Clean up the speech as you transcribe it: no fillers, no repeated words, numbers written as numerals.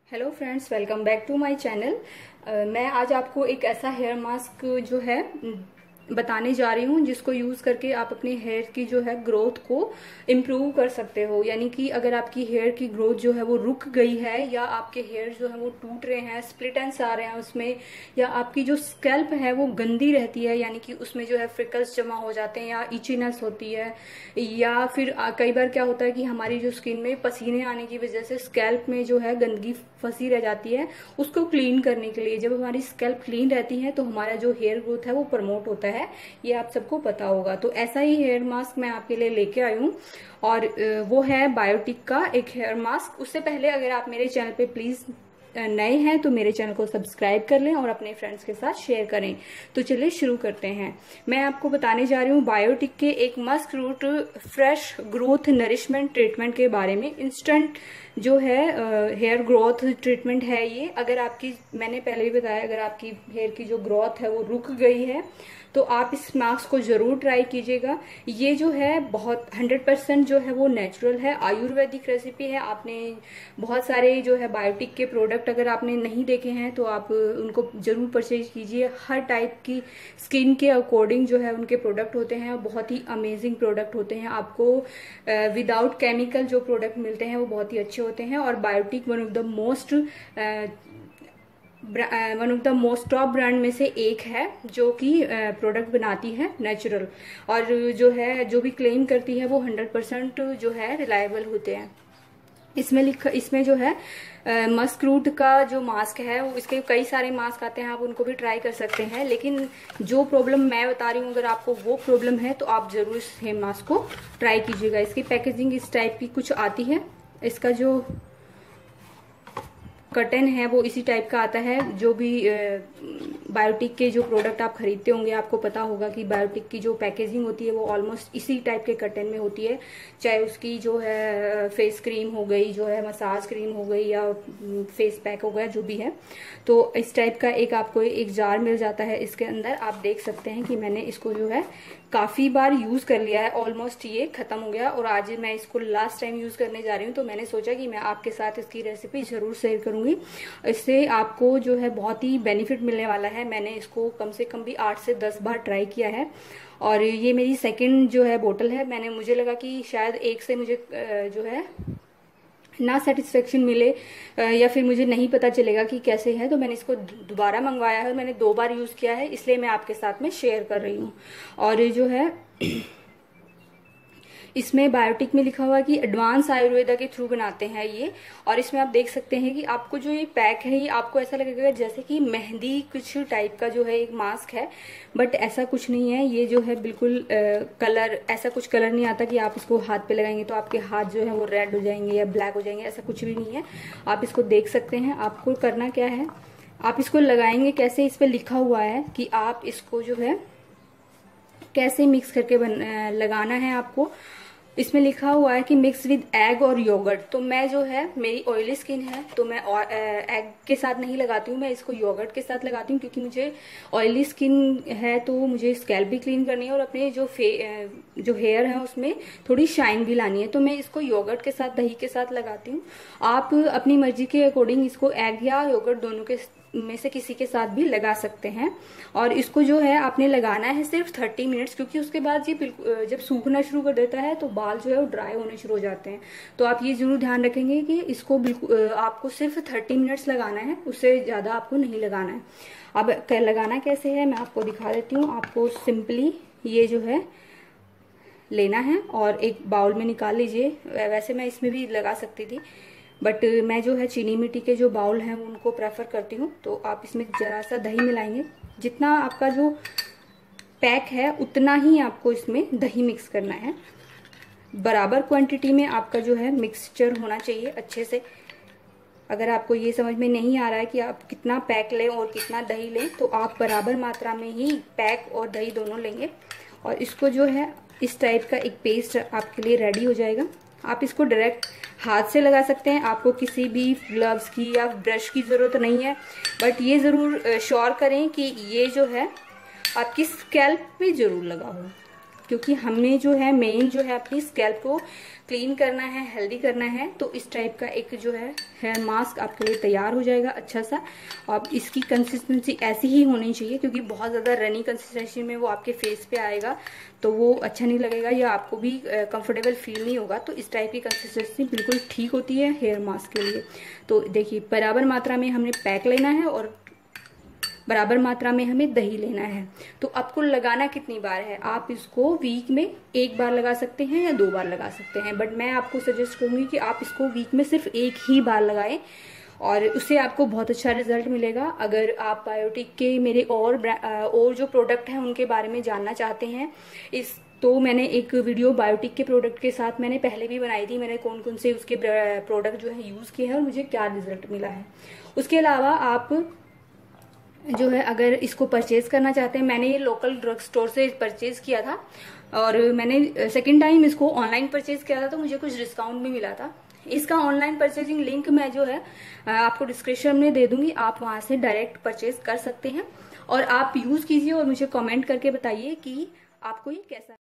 Hello friends, welcome back to my channel. मैं आज आपको एक ऐसा हेयर मास्क जो है बताने जा रही हूँ जिसको यूज करके आप अपने हेयर की जो है ग्रोथ को इम्प्रूव कर सकते हो। यानी कि अगर आपकी हेयर की ग्रोथ जो है वो रुक गई है या आपके हेयर जो है वो टूट रहे हैं, स्प्लिट एंड्स आ रहे हैं उसमें, या आपकी जो स्कैल्प है वो गंदी रहती है, यानी कि उसमें जो है फ्रिकल्स जमा हो जाते हैं या इचीनेस होती है, या फिर कई बार क्या होता है कि हमारी जो स्किन में पसीने आने की वजह से स्कैल्प में जो है गंदगी फंसी रह जाती है, उसको क्लीन करने के लिए जब हमारी स्कैल्प क्लीन रहती है तो हमारा जो हेयर ग्रोथ है वो प्रमोट होता है। ये आप सबको पता होगा। तो ऐसा ही हेयर मास्क मैं आपके लिए लेके आई हूँ और वो है बायोटिक का एक हेयर मास्क। उससे पहले अगर आप मेरे चैनल पे प्लीज नए हैं तो मेरे चैनल को सब्सक्राइब कर लें और अपने फ्रेंड्स के साथ शेयर करें। तो चलिए शुरू करते हैं। मैं आपको बताने जा रही हूँ बायोटिक के एक musk root fresh growth nourishment treatment के बारे में। इंस्टेंट जो है हेयर ग्रोथ ट्रीटमेंट है ये। अगर आपकी, मैंने पहले भी बताया, अगर आपकी हेयर की जो ग्रोथ है वो रुक गई है तो आप इस मास्क को जरूर ट्राई कीजिएगा। ये जो है बहुत 100% जो है वो नेचुरल है, आयुर्वेदिक रेसिपी है। आपने बहुत सारे जो है बायोटिक के प्रोडक्ट अगर आपने नहीं देखे हैं तो आप उनको जरूर परचेज कीजिए। हर टाइप की स्किन के अकॉर्डिंग जो है उनके प्रोडक्ट होते हैं, बहुत ही अमेजिंग प्रोडक्ट होते हैं। आपको विदाउट केमिकल जो प्रोडक्ट मिलते हैं वो बहुत ही अच्छे होते हैं। और Biotique one of the most top brand में से एक है जो कि प्रोडक्ट बनाती है नेचुरल, और जो है जो भी क्लेम करती है वो 100% जो है रिलायबल होते हैं। इसमें जो है मस्क रूट का जो मास्क है वो, इसके कई सारे मास्क आते हैं, आप उनको भी ट्राई कर सकते हैं। लेकिन जो प्रॉब्लम मैं बता रही हूँ, अगर आपको वो प्रॉब्लम है तो आप जरूर इस हेयर मास्क को ट्राई कीजिएगा। इसकी पैकेजिंग इस टाइप की कुछ आती है। इसका जो कर्टन है वो इसी टाइप का आता है। जो भी बायोटिक के जो प्रोडक्ट आप खरीदते होंगे आपको पता होगा कि बायोटिक की जो पैकेजिंग होती है वो ऑलमोस्ट इसी टाइप के कर्टन में होती है। चाहे उसकी जो है फेस क्रीम हो गई, जो है मसाज क्रीम हो गई, या फेस पैक हो गया, जो भी है। तो इस टाइप का एक आपको एक जार मिल जाता है। इसके अंदर आप देख सकते हैं कि मैंने इसको जो है काफी बार यूज कर लिया है, ऑलमोस्ट ये खत्म हो गया और आज मैं इसको लास्ट टाइम यूज करने जा रही हूँ। तो मैंने सोचा कि मैं आपके साथ इसकी रेसिपी जरूर शेयर करूंगी। इससे आपको जो है बहुत ही बेनिफिट मिलने वाला है। मैंने इसको कम से कम भी 8 से 10 बार ट्राई किया है और ये मेरी सेकंड जो है बोतल है। मुझे लगा कि शायद एक से मुझे जो है ना सेटिस्फेक्शन मिले या फिर मुझे नहीं पता चलेगा कि कैसे है, तो मैंने इसको दोबारा मंगवाया है। मैंने 2 बार यूज किया है, इसलिए मैं आपके साथ में शेयर कर रही हूँ। और ये जो है इसमें बायोटिक में लिखा हुआ है कि एडवांस आयुर्वेदा के थ्रू बनाते हैं ये। और इसमें आप देख सकते हैं कि आपको जो ये पैक है ये आपको ऐसा लगेगा जैसे कि मेहंदी कुछ टाइप का जो है एक मास्क है, बट ऐसा कुछ नहीं है। ये जो है बिल्कुल कलर, ऐसा कुछ कलर नहीं आता कि आप इसको हाथ पे लगाएंगे तो आपके हाथ जो है वो रेड हो जाएंगे या ब्लैक हो जाएंगे, ऐसा कुछ भी नहीं है। आप इसको देख सकते हैं। आपको करना क्या है, आप इसको लगाएंगे कैसे, इस पे लिखा हुआ है कि आप इसको जो है कैसे मिक्स करके लगाना है आपको। इसमें लिखा हुआ है कि मिक्स विद एग और योगर्ट। तो मैं जो है, मेरी ऑयली स्किन है तो मैं एग के साथ नहीं लगाती हूँ, मैं इसको योगर्ट के साथ लगाती हूँ, क्योंकि मुझे ऑयली स्किन है तो मुझे स्कैल्प भी क्लीन करनी है और अपने जो हेयर है उसमें थोड़ी शाइन भी लानी है। तो मैं इसको योगर्ट के साथ, दही के साथ लगाती हूँ। आप अपनी मर्जी के अकॉर्डिंग इसको एग या योगर्ट दोनों के में से किसी के साथ भी लगा सकते हैं। और इसको जो है आपने लगाना है सिर्फ 30 मिनट्स, क्योंकि उसके बाद ये जब सूखना शुरू कर देता है तो बाल जो है वो ड्राई होने शुरू हो जाते हैं। तो आप ये जरूर ध्यान रखेंगे कि इसको बिल्कुल आपको सिर्फ 30 मिनट्स लगाना है, उससे ज्यादा आपको नहीं लगाना है। अब लगाना कैसे है मैं आपको दिखा देती हूँ। आपको सिंपली ये जो है लेना है और एक बाउल में निकाल लीजिए। वैसे मैं इसमें भी लगा सकती थी, बट मैं जो है चीनी मिट्टी के जो बाउल हैं उनको प्रेफर करती हूँ। तो आप इसमें जरा सा दही मिलाएंगे, जितना आपका जो पैक है उतना ही आपको इसमें दही मिक्स करना है। बराबर क्वांटिटी में आपका जो है मिक्सचर होना चाहिए अच्छे से। अगर आपको ये समझ में नहीं आ रहा है कि आप कितना पैक लें और कितना दही लें, तो आप बराबर मात्रा में ही पैक और दही दोनों लेंगे। और इसको जो है इस टाइप का एक पेस्ट आपके लिए रेडी हो जाएगा। आप इसको डायरेक्ट हाथ से लगा सकते हैं, आपको किसी भी ग्लव्स की या ब्रश की जरूरत नहीं है। बट ये जरूर श्योर करें कि ये जो है आपकी स्कैल्प पे जरूर लगा हो, क्योंकि हमने जो है मेन जो है अपनी स्कैल्प को क्लीन करना है, हेल्दी करना है। तो इस टाइप का एक जो है हेयर मास्क आपके लिए तैयार हो जाएगा अच्छा सा। और इसकी कंसिस्टेंसी ऐसी ही होनी चाहिए, क्योंकि बहुत ज़्यादा रनी कंसिस्टेंसी में वो आपके फेस पे आएगा तो वो अच्छा नहीं लगेगा या आपको भी कंफर्टेबल फील नहीं होगा। तो इस टाइप की कंसिस्टेंसी बिल्कुल ठीक होती है हेयर मास्क के लिए। तो देखिए, बराबर मात्रा में हमने पैक लेना है और बराबर मात्रा में हमें दही लेना है। तो आपको लगाना कितनी बार है, आप इसको वीक में 1 बार लगा सकते हैं या 2 बार लगा सकते हैं, बट मैं आपको सजेस्ट करूंगी कि आप इसको वीक में सिर्फ 1 ही बार लगाएं और उससे आपको बहुत अच्छा रिजल्ट मिलेगा। अगर आप बायोटिक के मेरे और जो प्रोडक्ट हैं उनके बारे में जानना चाहते हैं तो मैंने एक वीडियो बायोटिक के प्रोडक्ट के साथ मैंने पहले भी बनाई थी, मैंने कौन कौन से उसके प्रोडक्ट जो है यूज़ किए हैं और मुझे क्या रिजल्ट मिला है। उसके अलावा आप जो है अगर इसको परचेज करना चाहते हैं, मैंने ये लोकल ड्रग स्टोर से परचेज किया था और मैंने सेकंड टाइम इसको ऑनलाइन परचेज किया था तो मुझे कुछ डिस्काउंट भी मिला था। इसका ऑनलाइन परचेजिंग लिंक मैं जो है आपको डिस्क्रिप्शन में दे दूंगी, आप वहां से डायरेक्ट परचेज कर सकते हैं और आप यूज कीजिए और मुझे कमेंट करके बताइए कि आपको ये कैसा